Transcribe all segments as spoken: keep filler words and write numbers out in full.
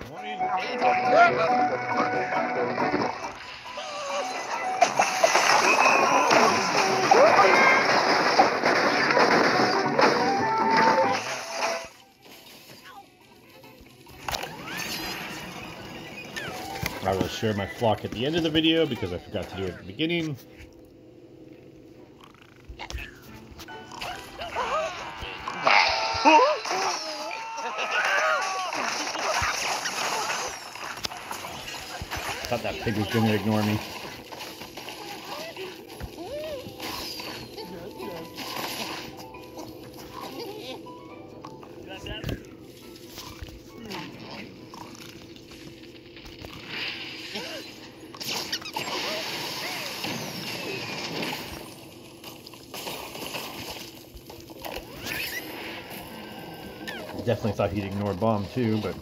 I will share my flock at the end of the video because I forgot to do it at the beginning. Thought that pig was going to ignore me. Definitely thought he'd ignore Bomb too, but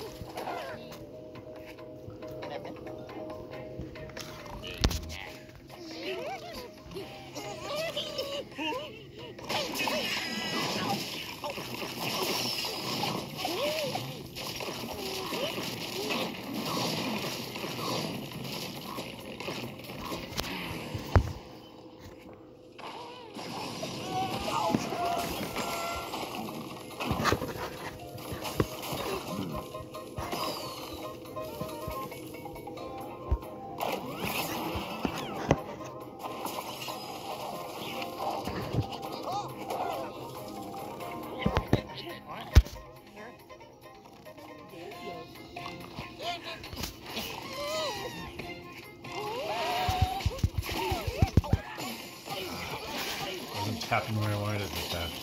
tapping where I wanted it to tap.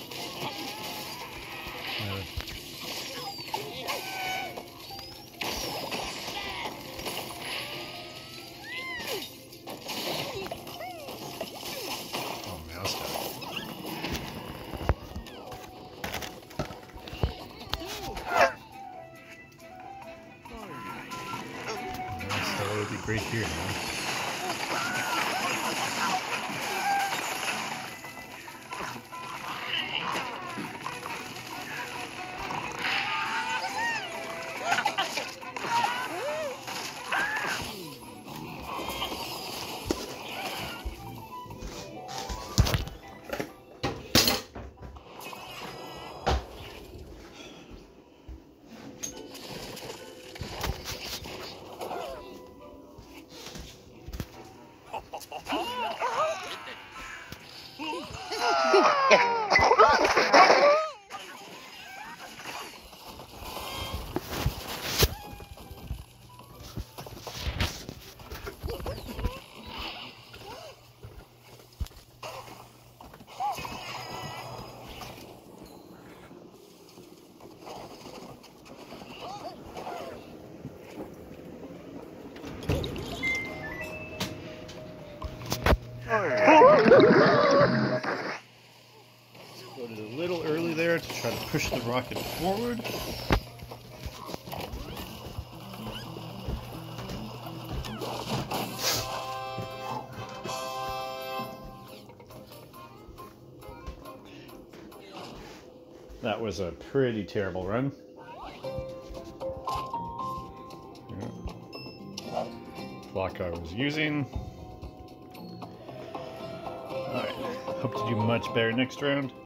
Uh, oh, mouse got it. That would be great here, man. Exploded a little early there to try to push the rocket forward. That was a pretty terrible run. Flock I was using. Alright, hope to do much better next round.